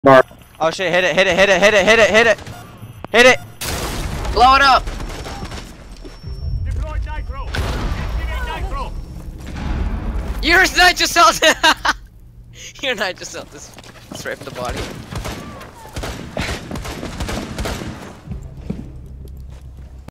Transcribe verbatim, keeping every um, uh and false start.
Bar. Oh shit, hit it, hit it, hit it, hit it, hit it, hit it! Hit it! Blow it up! Deploy nitro! Activate nitro! You're nitro assault! You're nitro assault. This straight from the body.